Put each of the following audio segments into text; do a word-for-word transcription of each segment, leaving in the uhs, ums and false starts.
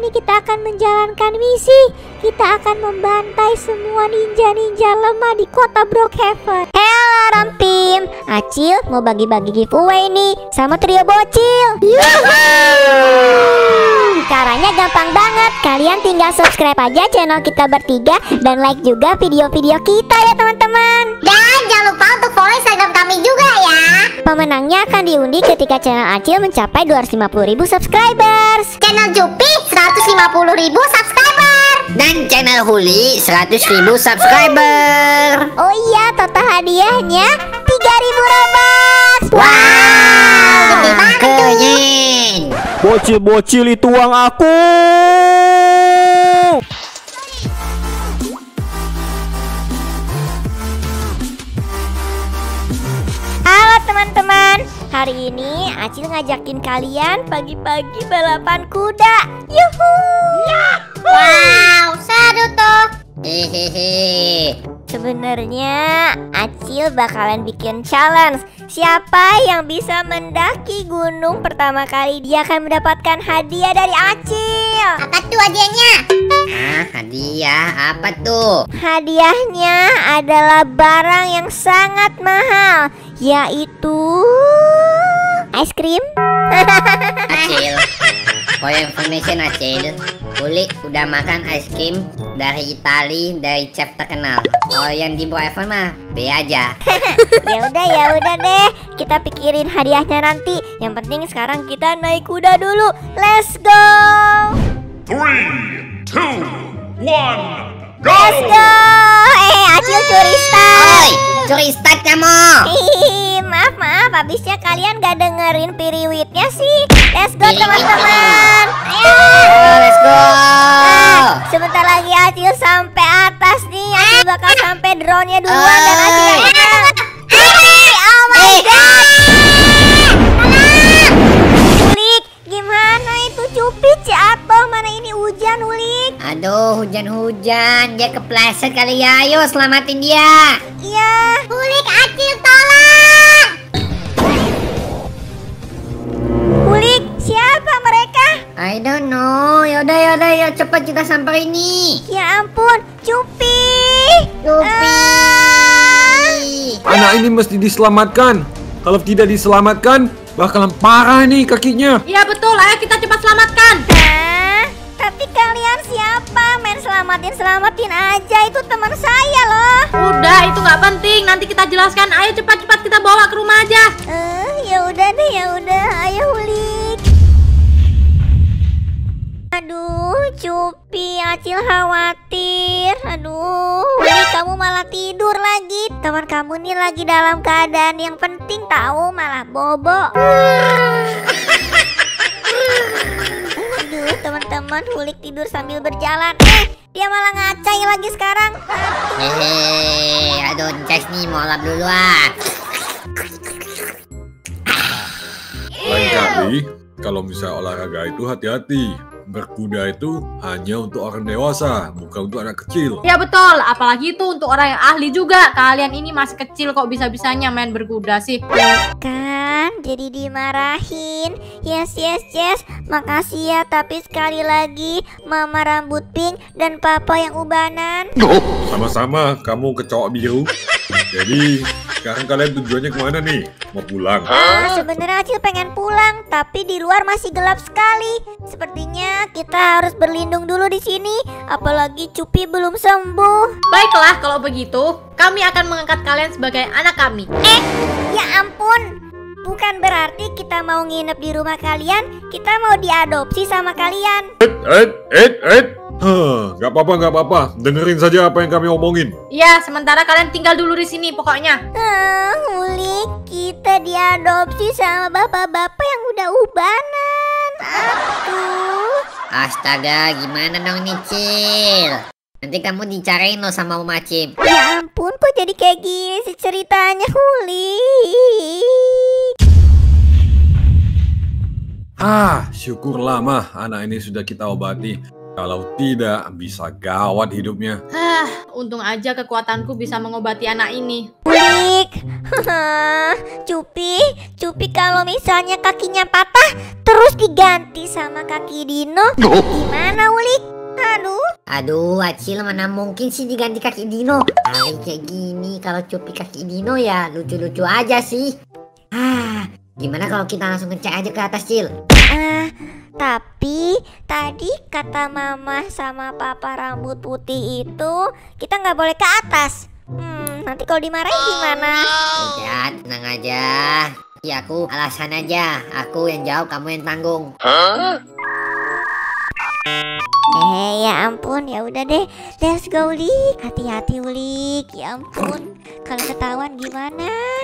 ini kita akan menjalankan misi. Kita akan membantai semua ninja-ninja lemah di kota Brookhaven. Halo Alarm Team, Acil mau bagi-bagi giveaway nih sama trio bocil. Caranya gampang banget. Kalian tinggal subscribe aja channel kita bertiga dan like juga video-video kita ya teman-teman. Dan jangan lupa untuk follow Instagram kami juga ya. Pemenangnya akan diundi ketika channel Acil mencapai dua ratus lima puluh ribu subscribers. Channel Jupi seratus lima puluh ribu subscriber. Dan channel Huli seratus ribu subscriber. Oh iya, total hadiahnya tiga ribu Robux. Wow, gede banget tuh. Keren. Bocil-bocil itu uang aku. Halo teman-teman, hari ini Acil ngajakin kalian pagi-pagi balapan kuda. Yuhu! Wow, seru tuh. Hehehe. Sebenarnya Acil bakalan bikin challenge. Siapa yang bisa mendaki gunung pertama kali, dia akan mendapatkan hadiah dari Acil. Apa tuh hadiahnya? Ah, hadiah apa tuh? Hadiahnya adalah barang yang sangat mahal, yaitu es krim. Acil, for your information Acil, Huli udah makan es krim dari Itali dari chef terkenal. Kalau yang di Brookhaven mah B aja. Ya udah ya udah deh, kita pikirin hadiahnya nanti. Yang penting sekarang kita naik kuda dulu. Let's go. Three, two, one, go! Let's go. Eh, Acil curi start. Oi, curi start kamu. Hihi, maaf maaf, habisnya kalian gak dengerin piriwitnya sih. Let's go Piriwit. teman-teman. Ayo. Oh, let's go. Ah, sebentar lagi Acil sampai atas nih. Acil bakal sampai drone-nya duluan dan Acil yang menang. Hei, oh my god. Ulik, gimana itu Cupit jatuh? Mana ini hujan, Ulik? Aduh, hujan-hujan, dia kepleset kali ya. Ayo selamatin dia. Iya. Ulik, Acil tolong. Ulik, siapa mereka? I don't know. Yaudah, yaudah, ya cepat kita sampai ini. Ya ampun, Cupi. Yupi. Anak ini mesti diselamatkan. Kalau tidak diselamatkan, bakalan parah nih kakinya. Iya betul, ayo kita cepat selamatkan. Hah? Tapi kalian siapa? Main selamatin-selamatin aja, itu teman saya loh. Udah, itu nggak penting. Nanti kita jelaskan. Ayo cepat-cepat kita bawa ke rumah aja. Eh, ya udah deh, ya udah. Ayo Ulik. Aduh, Cupi, Acil khawatir. Aduh, Ulik kamu malah tidur lagi. Teman kamu nih lagi dalam keadaan yang penting tahu, malah bobo. Aduh, teman-teman, Ulik tidur sambil berjalan. Eh, dia malah ngacai lagi sekarang. Hehehe, aduh, Cez nih mau lap dulu ah. Lain kali, kalau misalnya olahraga itu hati-hati. Berkuda itu hanya untuk orang dewasa, bukan untuk anak kecil. Ya betul, apalagi itu untuk orang yang ahli juga. Kalian ini masih kecil kok bisa-bisanya main berkuda sih. Kan jadi dimarahin. Yes yes yes, makasih ya. Tapi sekali lagi mama rambut pink dan papa yang ubanan. Sama-sama, kamu kecoak biru. Jadi, sekarang kalian tujuannya kemana nih? Mau pulang? Ah, sebenarnya Acil pengen pulang, tapi di luar masih gelap sekali. Sepertinya kita harus berlindung dulu di sini, apalagi Cupi belum sembuh. Baiklah, kalau begitu, kami akan mengangkat kalian sebagai anak kami. Eh, ya ampun. Bukan berarti kita mau nginep di rumah kalian, kita mau diadopsi sama kalian. Eh, eh, eh, eh. Huh, gak apa-apa, gak apa-apa. Dengerin saja apa yang kami omongin. Iya, sementara kalian tinggal dulu di sini pokoknya. Ah, Ulik, kita diadopsi sama bapak-bapak yang udah ubanan. Aduh. Astaga, gimana dong nih, Cil? Nanti kamu dicarain loh sama Om Acim. Ya ampun, kok jadi kayak gini sih ceritanya, Ulik? Ah, syukurlah mah anak ini sudah kita obati. Kalau tidak, bisa gawat hidupnya. Hah, untung aja kekuatanku bisa mengobati anak ini. Ulik, Cupi, Cupi kalau misalnya kakinya patah terus diganti sama kaki Dino, gimana Ulik? Aduh. Aduh, Acil mana mungkin sih diganti kaki Dino. Hari kayak gini kalau Cupi kaki Dino ya lucu-lucu aja sih. Ah, gimana kalau kita langsung ngecek aja ke atas, Cil? Ah, tapi tadi kata mama sama papa rambut putih itu kita nggak boleh ke atas. Hmm, nanti kalau dimarahin gimana? Udah, tenang aja. Ya aku alasan aja. Aku yang jawab, kamu yang tanggung. Eh, ya ampun, ya udah deh, let's go Ulik. Hati-hati Ulik, ya ampun, kalau ketahuan gimana?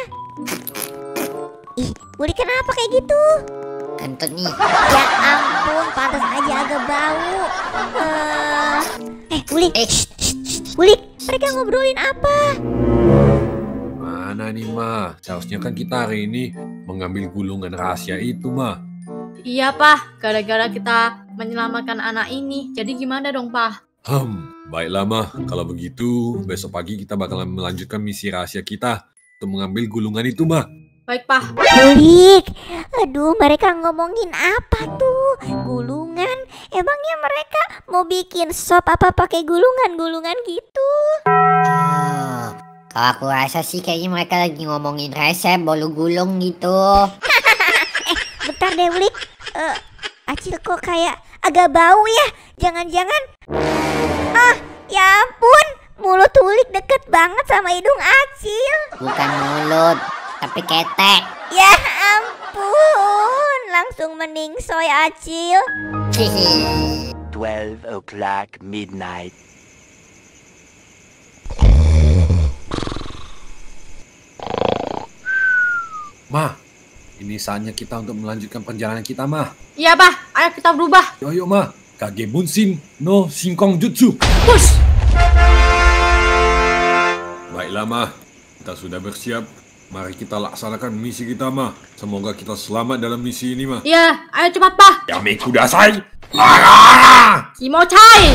Ih, Ulik kenapa kayak gitu? Kentut nih. Ya ampun, pantas aja agak bau. Uh, eh, Ulik, Eh. shh, shh, shh. Ulik, mereka ngobrolin apa? Mana nih, Ma? Seharusnya kan kita hari ini mengambil gulungan rahasia itu, Ma. Iya, Pak. Gara-gara kita menyelamatkan anak ini. Jadi gimana dong, Pak? Hmm, baiklah, Ma. Kalau begitu, besok pagi kita bakalan melanjutkan misi rahasia kita untuk mengambil gulungan itu, Ma. Baik, Pak. Ulik, aduh mereka ngomongin apa tuh? Gulungan? Emangnya mereka mau bikin sop apa pakai gulungan-gulungan gitu? Oh, kalau aku rasa sih kayaknya mereka lagi ngomongin resep bolu gulung gitu. Bentar deh Ulik, uh, Acil kok kayak agak bau ya? Jangan-jangan, ah ya ampun, mulut Ulik deket banget sama hidung Acil. Bukan mulut, tapi ketek. Ya ampun, langsung meningsoy Acil. twelve o'clock midnight. Ma, ini saatnya kita untuk melanjutkan perjalanan kita, Ma. Iya, Pak. Ayo kita berubah. Yo, yo, Ma. Kage Bunshin no Shinkong Jutsu. Push. Baiklah, Ma. Kita sudah bersiap. Mari kita laksanakan misi kita, Ma. Semoga kita selamat dalam misi ini, Ma. Iya, ayo cepat, Pak. Yami kudasai. Ah! Kimochai.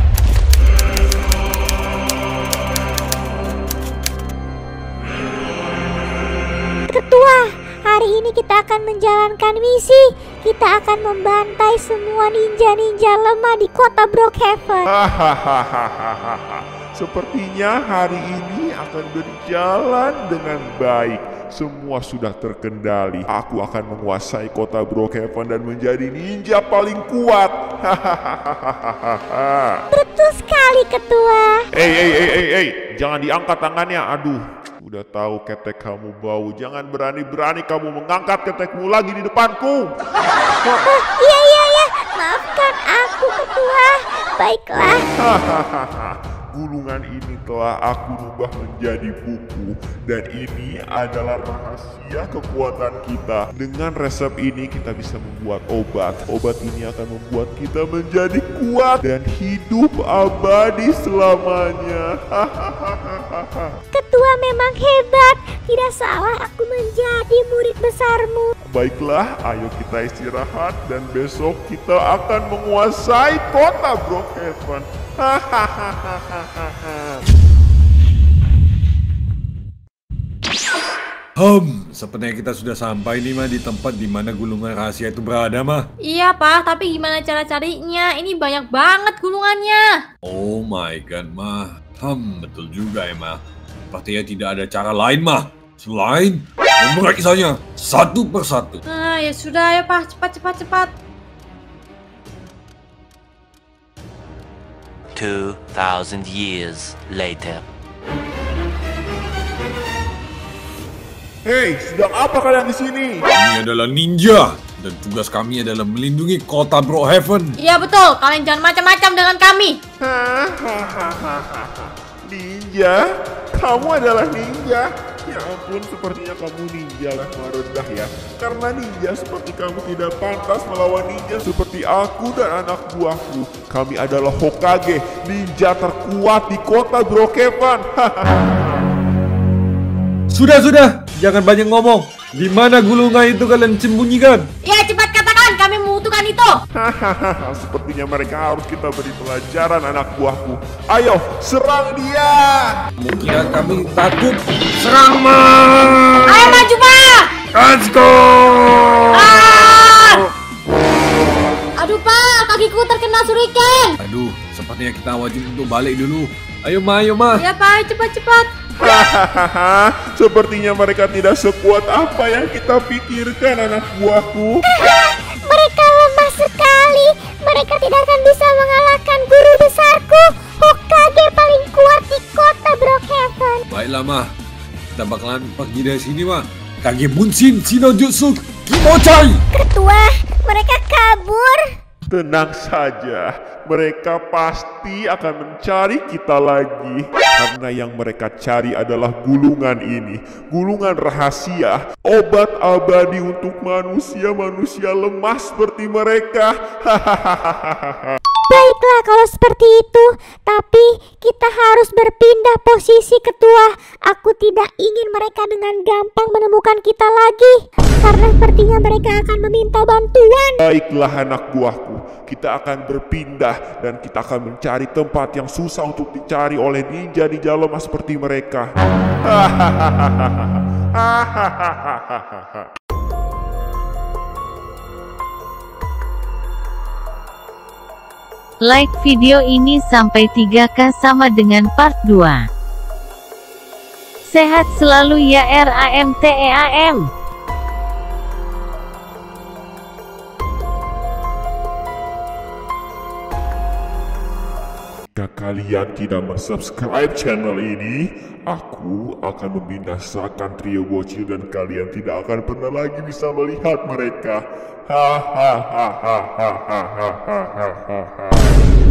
Ketua, hari ini kita akan menjalankan misi. Kita akan membantai semua ninja-ninja lemah di kota Brookhaven. Hahaha. Sepertinya hari ini akan berjalan dengan baik. Semua sudah terkendali. Aku akan menguasai kota Brookhaven dan menjadi ninja paling kuat. Hahaha. Betul sekali, Ketua. Hey, hey, hey, hey, hey, jangan diangkat tangannya. Aduh, udah tahu ketek kamu bau. Jangan berani-berani kamu mengangkat ketekmu lagi di depanku. Oh, iya, iya, iya. Maafkan aku, Ketua. Baiklah. Hahaha. Gulungan ini telah aku rubah menjadi buku. Dan ini adalah rahasia kekuatan kita. Dengan resep ini kita bisa membuat obat. Obat ini akan membuat kita menjadi kuat dan hidup abadi selamanya. Ketua memang hebat. Tidak salah aku menjadi murid besarmu. Baiklah, ayo kita istirahat dan besok kita akan menguasai kota Brookhaven. Hmm, sepertinya kita sudah sampai nih, Ma, di tempat di mana gulungan rahasia itu berada, Ma. Iya, Pak. Tapi gimana cara carinya? Ini banyak banget gulungannya. Oh my god, Ma. Hmm, betul juga ya, Ma. Sepertinya tidak ada cara lain, Ma, selain memeriksanya satu persatu. Nah, ya sudah ya, Pak. Cepat, cepat, cepat. Two thousand years later. Hei, sedang apa kalian di sini? Kami adalah ninja dan tugas kami adalah melindungi kota Brookhaven. Iya, betul. Kalian jangan macam-macam dengan kami. Ninja? Kamu adalah ninja? Ya ampun, sepertinya kamu ninja level rendah ya. Karena ninja seperti kamu tidak pantas melawan ninja seperti aku dan anak buahku. Kami adalah Hokage, ninja terkuat di kota Brookhaven. Sudah, sudah. Jangan banyak ngomong. Di mana gulungan itu kalian sembunyikan? Ya, cepat katakan. Kami membutuhkan itu. situ. Hahaha, sepertinya mereka harus kita beri pelajaran anak buahku. Ayo, serang dia! Mungkin kami takut. Serang, mah! Ayo maju, Pak. Let's go! Ah! Aduh, Pak, kakiku terkena shuriken. Aduh, sepertinya kita wajib untuk balik dulu. Ayo, Ma, ayo, Ma. Ya, Pak, cepat-cepat. Hahaha, sepertinya mereka tidak sekuat apa yang kita pikirkan anak buahku. Mereka lemah sekali. Mereka tidak akan bisa mengalahkan guru besarku, Hokage paling kuat di kota Brookhaven. Baiklah, Ma. Kita bakalan pergi dari sini, Ma. Kage Bunshin Shinojutsu Kimochai. Ketua, mereka kabur. Tenang saja, mereka pasti akan mencari kita lagi. Karena yang mereka cari adalah gulungan ini. Gulungan rahasia, obat abadi untuk manusia-manusia lemah seperti mereka. Hahaha. Baiklah kalau seperti itu, tapi kita harus berpindah posisi, Ketua. Aku tidak ingin mereka dengan gampang menemukan kita lagi, karena sepertinya mereka akan meminta bantuan. Baiklah anak buahku, kita akan berpindah dan kita akan mencari tempat yang susah untuk dicari oleh ninja-ninja lemah seperti mereka. Hahaha. Like video ini sampai tiga K sama dengan part dua. Sehat selalu ya R A M T E A M. Jika kalian tidak subscribe channel ini, aku akan membinasakan trio bocil dan kalian tidak akan pernah lagi bisa melihat mereka. Hahaha.